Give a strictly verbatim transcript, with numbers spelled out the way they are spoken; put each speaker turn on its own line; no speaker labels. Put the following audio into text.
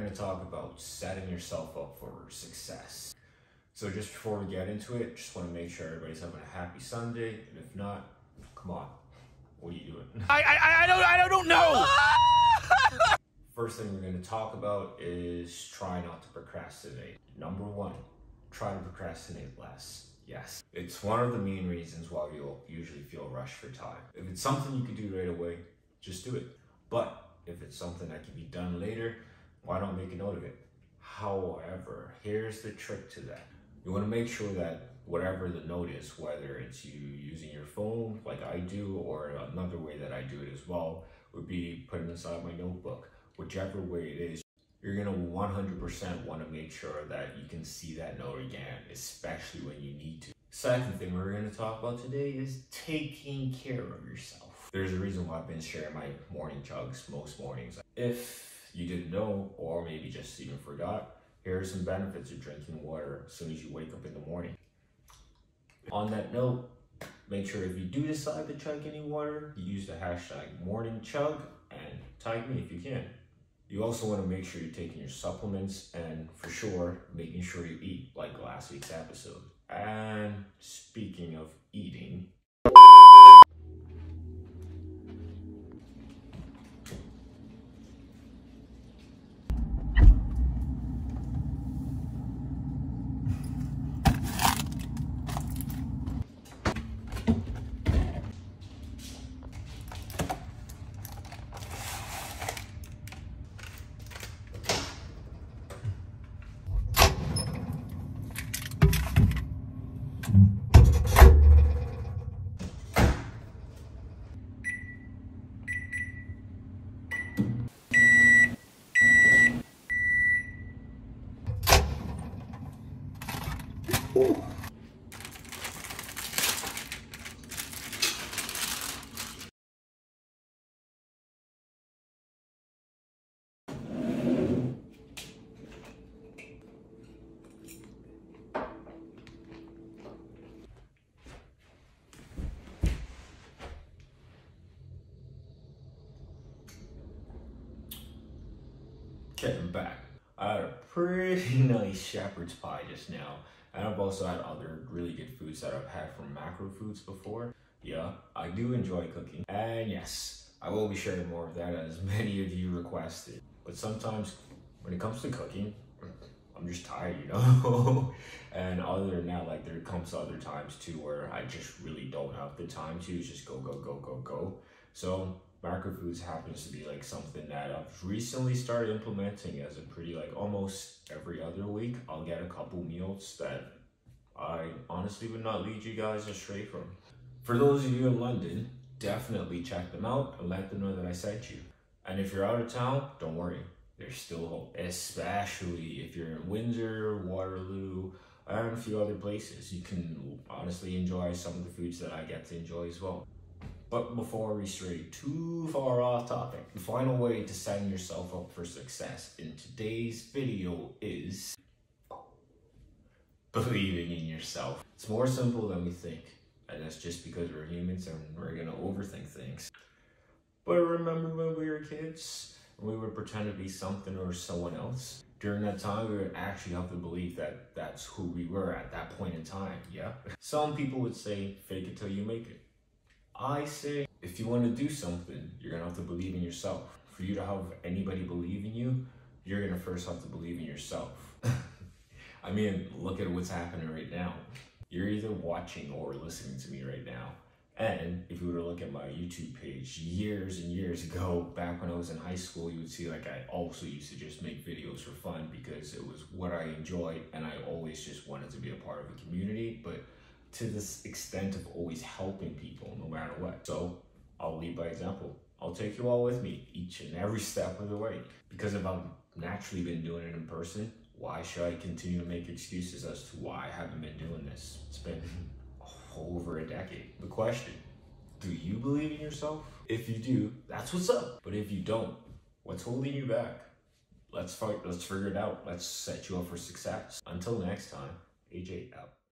going to talk about setting yourself up for success. So just before we get into it, just want to make sure everybody's having a happy Sunday, and if not, come on, what are you doing?
I I, I don't I don't know.
First thing we're going to talk about is try not to procrastinate. Number one, try to procrastinate less. Yes, it's one of the main reasons why you'll usually feel rushed for time. If it's something you can do right away, just do it. But if it's something that can be done later, why not make a note of it? However, here's the trick to that. You want to make sure that whatever the note is, whether it's you using your phone like I do, or another way that I do it as well, would be putting inside my notebook. Whichever way it is, you're going to one hundred percent want to make sure that you can see that note again, especially when you need to. Second thing we're going to talk about today is taking care of yourself. There's a reason why I've been sharing my morning chugs most mornings. If you didn't know, or maybe just even forgot, here are some benefits of drinking water as soon as you wake up in the morning. On that note, make sure if you do decide to chug any water, you use the hashtag morning chug and tag me if you can. You also want to make sure you're taking your supplements, and for sure, making sure you eat like last week's episode. And speaking of eating, getting back. I had a pretty nice shepherd's pie just now, and I've also had other really good foods that I've had from Macro Foods before. Yeah, I do enjoy cooking, and yes, I will be sharing more of that as many of you requested. But sometimes when it comes to cooking, I'm just tired, you know? And other than that, like there comes other times too where I just really don't have the time to, it's just go, go, go, go, go. So Macro Foods happens to be like something that I've recently started implementing as a pretty like almost every other week. I'll get a couple meals that I honestly would not lead you guys astray from. For those of you in London, definitely check them out and let them know that I sent you. And if you're out of town, don't worry, there's still hope, especially if you're in Windsor, Waterloo, and a few other places. You can honestly enjoy some of the foods that I get to enjoy as well. But before we stray too far off topic, the final way to setting yourself up for success in today's video is believing in yourself. It's more simple than we think, and that's just because we're humans and we're gonna overthink things. But remember when we were kids, and we would pretend to be something or someone else? During that time, we would actually have to believe that that's who we were at that point in time, yeah? Some people would say, fake it till you make it. I say, if you want to do something, you're going to have to believe in yourself. For you to have anybody believe in you, you're going to first have to believe in yourself. I mean, look at what's happening right now. You're either watching or listening to me right now. And if you were to look at my YouTube page years and years ago, back when I was in high school, you would see like I also used to just make videos for fun because it was what I enjoyed, and I always just wanted to be a part of a community. But to this extent of always helping people no matter what. So I'll lead by example. I'll take you all with me each and every step of the way. Because if I've naturally been doing it in person, why should I continue to make excuses as to why I haven't been doing this? It's been over a decade. The question, do you believe in yourself? If you do, that's what's up. But if you don't, what's holding you back? Let's fight, let's figure it out. Let's set you up for success. Until next time, AyJay out.